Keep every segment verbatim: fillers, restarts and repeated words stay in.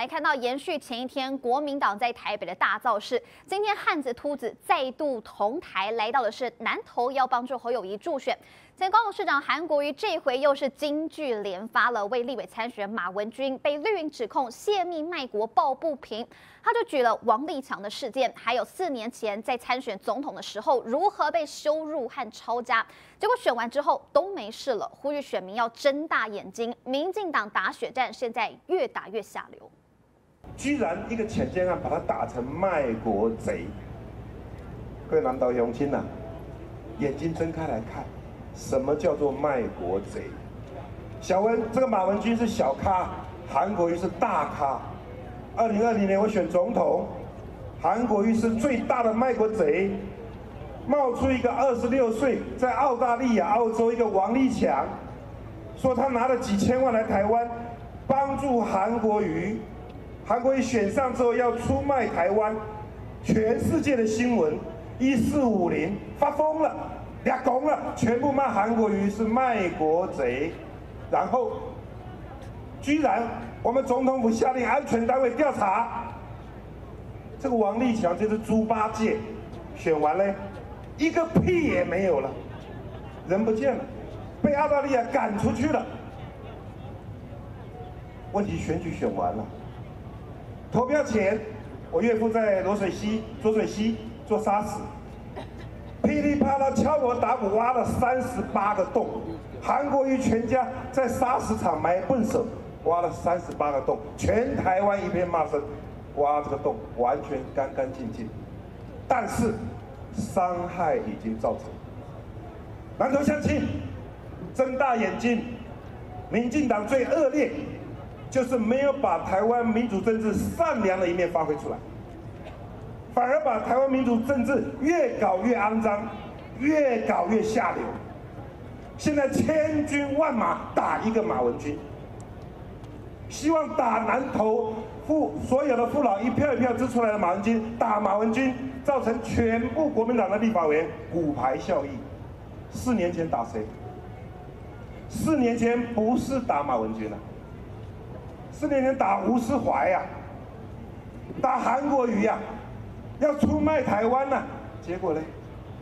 来看到延续前一天国民党在台北的大造势，今天汉子秃子再度同台，来到的是南投，要帮助侯友宜助选。前高雄市长韩国瑜这回又是金句连发了，为立委参选马文君被绿营指控泄密卖国抱不平，他就举了王立强的事件，还有四年前在参选总统的时候如何被羞辱和抄家，结果选完之后都没事了，呼吁选民要睁大眼睛。民进党打血战现在越打越下流。 居然一个潜舰案把它打成卖国贼，各位南岛乡亲呐，眼睛睁开来看，什么叫做卖国贼？小文这个马文君是小咖，韩国瑜是大咖。二零二零年我选总统，韩国瑜是最大的卖国贼，冒出一个二十六岁在澳大利亚、澳洲一个王立强，说他拿了几千万来台湾，帮助韩国瑜。 韩国瑜选上之后要出卖台湾，全世界的新闻一四五零发疯了，俩拱了，全部骂韩国瑜是卖国贼，然后居然我们总统府下令安全单位调查，这个王立强就是猪八戒，选完嘞一个屁也没有了，人不见了，被澳大利亚赶出去了。问题选举选完了。 投票前，我岳父在罗水溪、浊水溪做沙石，噼里啪啦敲锣打鼓挖了三十八个洞。韩国瑜全家在沙石场买笨手，挖了三十八个洞，全台湾一片骂声，挖这个洞完全干干净净。但是伤害已经造成，南投乡亲睁大眼睛，民进党最恶劣。 就是没有把台湾民主政治善良的一面发挥出来，反而把台湾民主政治越搞越肮脏，越搞越下流。现在千军万马打一个马文君，希望打南投父所有的父老一票一票支出来的马文君，打马文君，造成全部国民党的立法委员骨牌效应。四年前打谁？四年前不是打马文君啊。 四年前打吴思怀呀、啊，打韩国瑜呀、啊，要出卖台湾呐、啊，结果呢，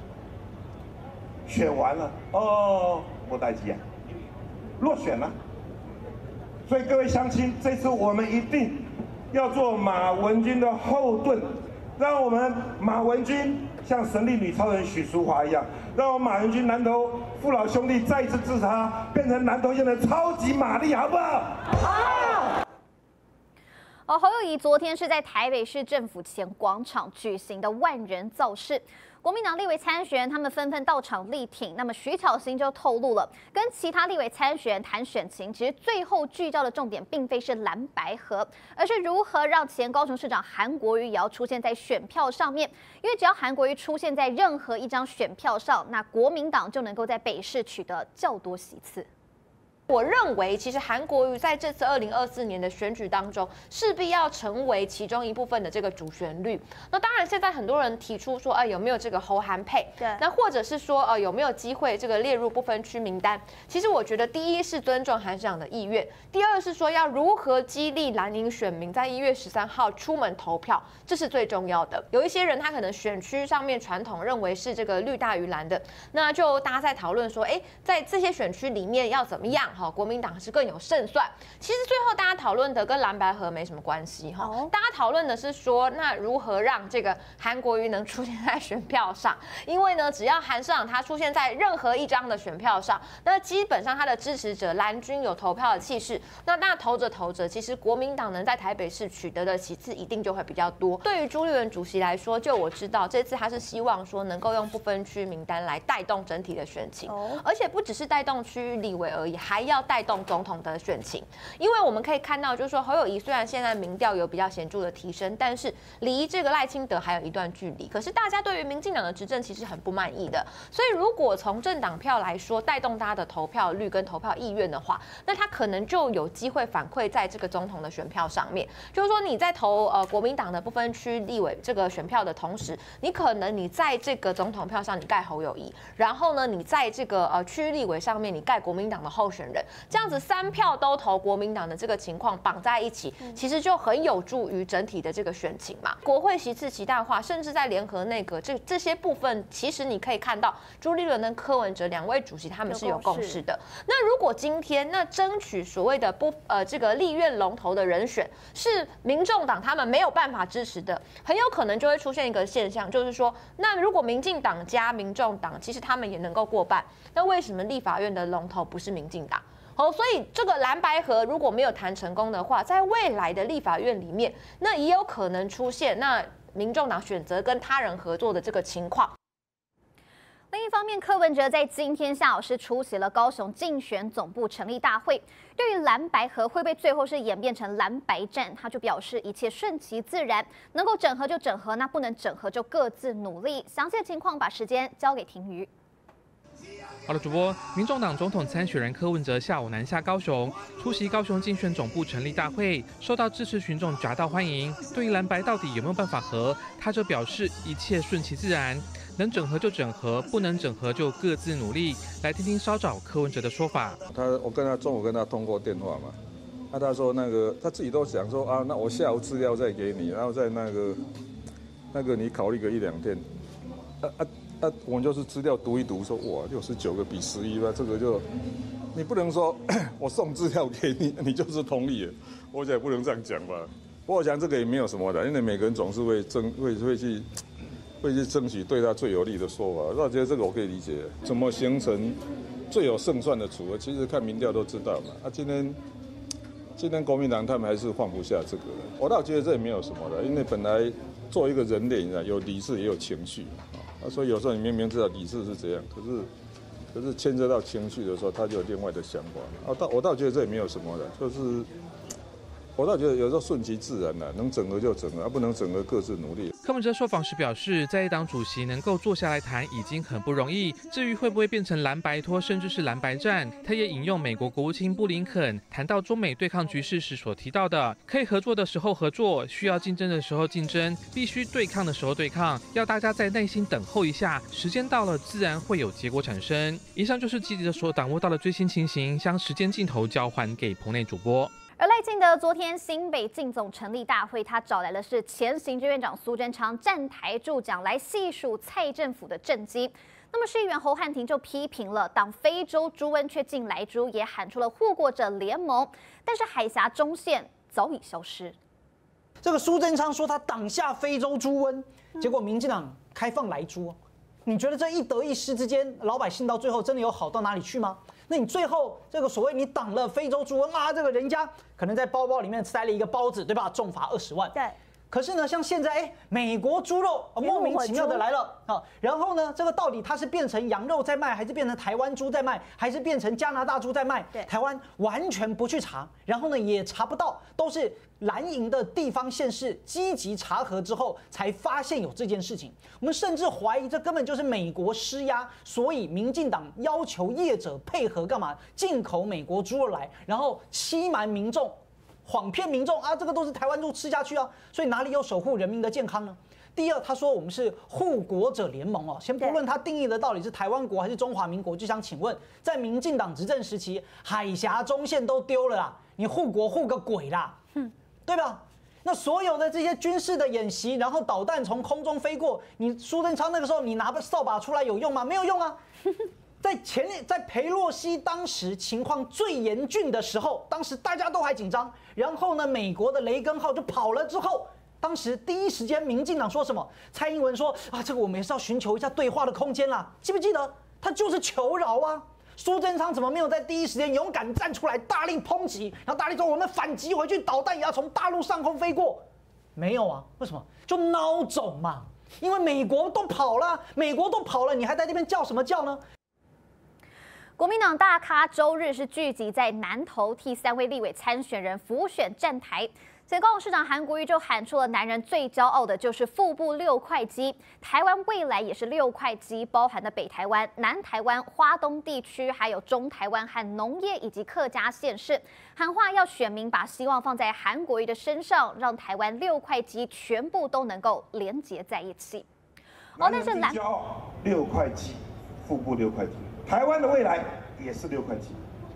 选完了哦，没代志啊，落选了。所以各位乡亲，这次我们一定要做马文君的后盾，让我们马文君像神力女超人许淑华一样，让我们马文君南投父老兄弟再一次支持他，变成南投县的超级玛丽，好不好？好。 而侯友宜昨天是在台北市政府前广场举行的万人造势，国民党立委参选人他们纷纷到场力挺。那么徐巧芯就透露了，跟其他立委参选人谈选情，其实最后聚焦的重点并非是蓝白合，而是如何让前高雄市长韩国瑜也要出现在选票上面。因为只要韩国瑜出现在任何一张选票上，那国民党就能够在北市取得较多席次。 我认为，其实韩国瑜在这次二零二四年的选举当中，势必要成为其中一部分的这个主旋律。那当然，现在很多人提出说，哎、呃，有没有这个侯韩配？对。那或者是说，呃，有没有机会这个列入不分区名单？其实我觉得，第一是尊重韩市长的意愿，第二是说要如何激励蓝营选民在一月十三号出门投票，这是最重要的。有一些人他可能选区上面传统认为是这个绿大于蓝的，那就大家在讨论说，哎，在这些选区里面要怎么样？ 好，国民党是更有胜算。其实最后大家讨论的跟蓝白合没什么关系哈， oh. 大家讨论的是说，那如何让这个韩国瑜能出现在选票上？因为呢，只要韩市长他出现在任何一张的选票上，那基本上他的支持者蓝军有投票的气势，那那投着投着，其实国民党能在台北市取得的席次一定就会比较多。对于朱立伦主席来说，就我知道这次他是希望说能够用不分区名单来带动整体的选情， oh. 而且不只是带动区域立委而已，还要带动总统的选情，因为我们可以看到，就是说侯友宜虽然现在民调有比较显著的提升，但是离这个赖清德还有一段距离。可是大家对于民进党的执政其实很不满意的，所以如果从政党票来说，带动大家的投票率跟投票意愿的话，那他可能就有机会反馈在这个总统的选票上面。就是说你在投呃国民党的不分区立委这个选票的同时，你可能你在这个总统票上你盖侯友宜，然后呢你在这个呃区域立委上面你盖国民党的候选人。 人，这样子三票都投国民党的这个情况绑在一起，其实就很有助于整体的这个选情嘛。国会席次极大化，甚至在联合内阁这这些部分，其实你可以看到朱立伦跟柯文哲两位主席他们是有共识的。那如果今天那争取所谓的不呃这个立院龙头的人选是民众党他们没有办法支持的，很有可能就会出现一个现象，就是说，那如果民进党加民众党，其实他们也能够过半，那为什么立法院的龙头不是民进党？好，所以这个蓝白合如果没有谈成功的话，在未来的立法院里面，那也有可能出现那民众党选择跟他人合作的这个情况。 另一方面，柯文哲在今天下午是出席了高雄竞选总部成立大会。对于蓝白合会不会最后是演变成蓝白战，他就表示一切顺其自然，能够整合就整合，那不能整合就各自努力。详细的情况，把时间交给庭瑜。 好了，主播，民众党总统参选人柯文哲下午南下高雄，出席高雄竞选总部成立大会，受到支持群众夹道欢迎。对于蓝白到底有没有办法合，他则表示一切顺其自然。能整合就整合，不能整合就各自努力。来听听稍早柯文哲的说法。 他我跟他中午跟他通过电话嘛，那他说那个他自己都想说啊，那我下午资料再给你，然后再那个那个你考虑个一两天。啊啊啊！我们就是资料读一读，说哇，六十九个比十一吧，这个就你不能说我送资料给你，你就是同意了，我想也不能这样讲吧。不过我想这个也没有什么的，因为每个人总是会争会会去。会去争取对他最有利的说法，那我觉得这个我可以理解。怎么形成最有胜算的组合？其实看民调都知道嘛。啊，今天今天国民党他们还是放不下这个，我倒觉得这也没有什么的，因为本来做一个人类啊，有理智也有情绪啊，所以有时候你明明知道理智是这样，可是可是牵涉到情绪的时候，他就有另外的想法。啊，倒我倒觉得这也没有什么的，就是。我倒觉得有时候顺其自然啦，能整合就整合，而不能整合各自努力。 柯文哲受访时表示，在野党主席能够坐下来谈已经很不容易。至于会不会变成蓝白拖，甚至是蓝白战，他也引用美国国务卿布林肯谈到中美对抗局势时所提到的：可以合作的时候合作，需要竞争的时候竞争，必须对抗的时候对抗，要大家再耐心等候一下，时间到了自然会有结果产生。以上就是积极的所掌握到的最新情形，将时间镜头交还给棚内主播。 而赖清德昨天新北竞总成立大会，他找来的是前行政院长苏贞昌站台助讲，来细数蔡政府的政绩。那么市议员侯汉廷就批评了党非洲猪瘟却进来猪，也喊出了护国者联盟，但是海峡中线早已消失。 这个苏贞昌说他挡下非洲猪瘟，结果民进党开放来猪，你觉得这一得一失之间，老百姓到最后真的有好到哪里去吗？那你最后这个所谓你挡了非洲猪瘟啊，这个人家可能在包包里面塞了一个包子，对吧？重罚二十万。 对。 可是呢，像现在，哎，美国猪肉莫名其妙的来了啊，然后呢，这个到底它是变成羊肉在卖，还是变成台湾猪在卖，还是变成加拿大猪在卖？ 对， 台湾完全不去查，然后呢也查不到，都是蓝营的地方县市积极查核之后才发现有这件事情。我们甚至怀疑这根本就是美国施压，所以民进党要求业者配合干嘛？进口美国猪肉来，然后欺瞒民众。谎骗民众啊，这个都是台湾猪吃下去啊，所以哪里有守护人民的健康呢？第二，他说我们是护国者联盟哦，先不论他定义的到底是台湾国还是中华民国，就想请问，在民进党执政时期，海峡中线都丢了啦，你护国护个鬼啦，嗯，对吧？那所有的这些军事的演习，然后导弹从空中飞过，你苏贞昌那个时候你拿个扫把出来有用吗？没有用啊。在前在裴洛西当时情况最严峻的时候，当时大家都还紧张，然后呢，美国的雷根号就跑了之后，当时第一时间民进党说什么？蔡英文说啊，这个我们也是要寻求一下对话的空间啦，记不记得？他就是求饶啊。苏贞昌怎么没有在第一时间勇敢站出来，大力抨击，然后大力说我们反击回去，导弹也要从大陆上空飞过？没有啊，为什么？就孬种嘛，因为美国都跑了，美国都跑了，你还在这边叫什么叫呢？ 国民党大咖周日是聚集在南投，替三位立委参选人辅选站台。所以高雄市长韩国瑜就喊出了男人最骄傲的就是腹部六块肌，台湾未来也是六块肌，包含的北台湾、南台湾、花东地区，还有中台湾和农业以及客家县市。喊话要选民把希望放在韩国瑜的身上，让台湾六块肌全部都能够连结在一起。 哦，但是蓝六块肌，腹部六块肌。台湾的未来也是六块肌，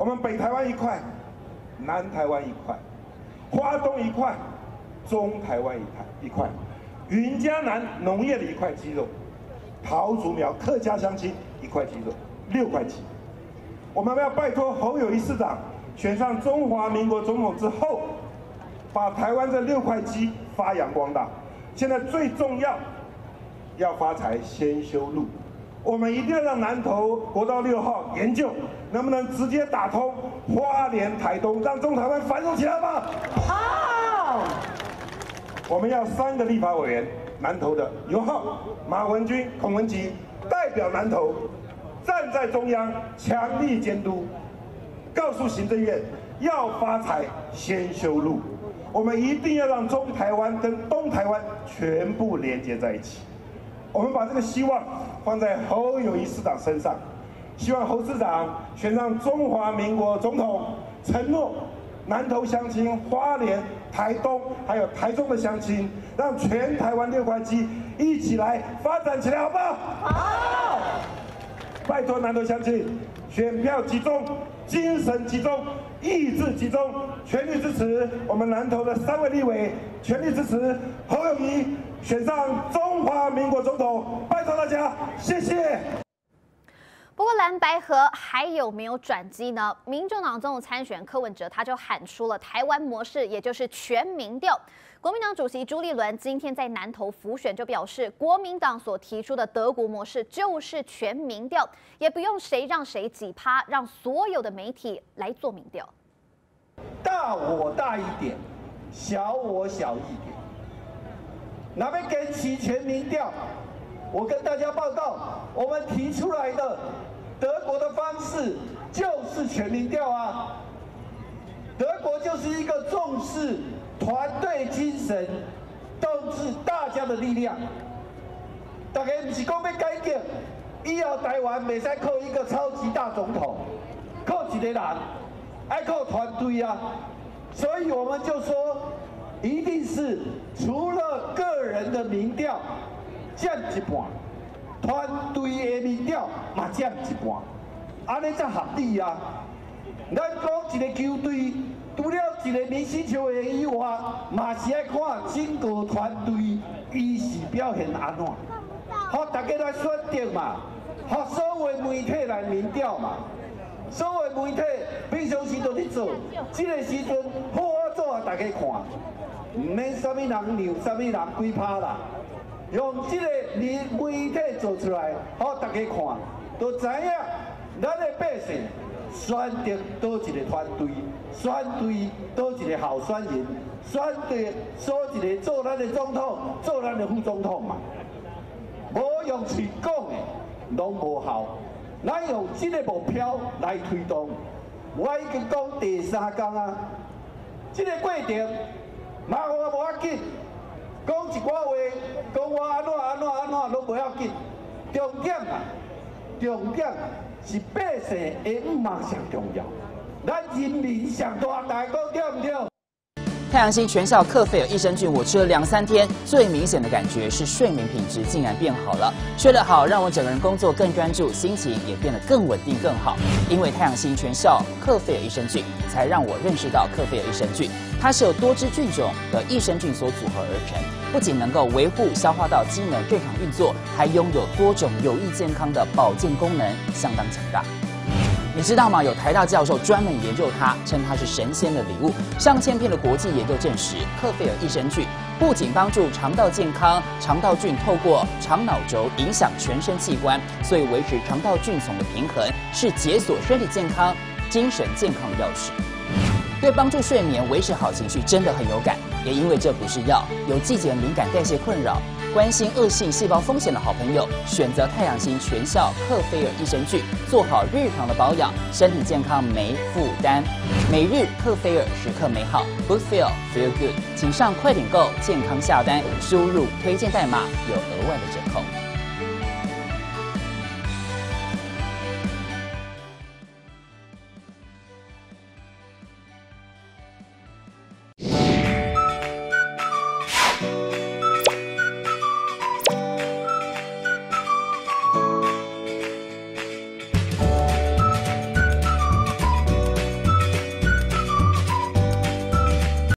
我们北台湾一块，南台湾一块，花东一块，中台湾一块一块，云嘉南农业的一块肌肉，桃竹苗客家乡亲一块肌肉，六块肌。我们要拜托侯友宜市长选上中华民国总统之后，把台湾这六块肌发扬光大。现在最重要，要发财先修路。我们一定要让南投国道六号研究能不能直接打通花莲、台东，让中台湾繁荣起来吧。好，我们要三个立法委员，南投的尤浩、马文君、孔文吉代表南投，站在中央强力监督，告诉行政院要发财先修路。我们一定要让中台湾跟东台湾全部连接在一起。我们把这个希望放在侯友宜市长身上，希望侯市长选上中华民国总统，承诺南投乡亲、花莲、台东还有台中的乡亲，让全台湾六块肌一起来发展起来，好不好？好！拜托南投乡亲，选票集中，精神集中，意志集中，全力支持我们南投的三位立委，全力支持侯友宜选上中华民国总统，拜托大家，谢谢。 不过蓝白合还有没有转机呢？民众党总统参选柯文哲他就喊出了台湾模式，也就是全民调。国民党主席朱立伦今天在南投辅选就表示，国民党所提出的德国模式就是全民调，也不用谁让谁几趴，让所有的媒体来做民调。 大我大一点，小我小一点。哪边跟齐全民调？我跟大家报告，我们提出来的德国的方式就是全民调啊。德国就是一个重视团队精神，重视大家的力量。大家不是讲要改革，以后台湾袂使靠一个超级大总统，靠一个人，爱靠团队啊。所以我们就说，一定是除了个人的民调占一半，团队的民调嘛占一半，安尼才合理啊。咱讲一个球队，除了一个明星球员以外，嘛是爱看整个团队伊是表现安怎，好大家来选择嘛，好所有媒体来民调嘛，所有媒体平常时都咧做，这个时阵好好做啊，大家看，唔免啥物人让，啥物人几趴啦，用这个媒体做出来，好大家看，都知影咱的百姓。选择多一个团队，选对多一个候选人，选对所一个做咱的总统，做咱的副总统嘛。无用嘴讲的，拢无效。咱用这个目标来推动。我已经讲第三天啊，这个过程麻烦无要紧，讲一寡话，讲我安怎安怎安怎拢无要紧。重点啊，重点。是百姓的五毛上重要，咱人民上大，大家讲对唔对？ 太阳星全效克菲尔益生菌，我吃了两三天，最明显的感觉是睡眠品质竟然变好了。睡得好，让我整个人工作更专注，心情也变得更稳定更好。因为太阳星全效克菲尔益生菌，才让我认识到克菲尔益生菌，它是由多支菌种的益生菌所组合而成，不仅能够维护消化道机能正常运作，还拥有多种有益健康的保健功能，相当强大。你知道吗？有台大教授专门研究它，称它是神仙的礼物。上千篇的国际研究证实，克菲尔益生菌不仅帮助肠道健康，肠道菌透过肠脑轴影响全身器官，所以维持肠道菌丛的平衡是解锁身体健康、精神健康的钥匙。对帮助睡眠、维持好情绪真的很有感。也因为这不是药，有季节敏感、代谢困扰、关心恶性细胞风险的好朋友，选择太阳星全效克菲尔益生菌，做好日常的保养，身体健康没负担。每日克菲尔，时刻美好 ，Good Feel Feel Good，请上快点购健康下单，输入推荐代码有额外的折扣。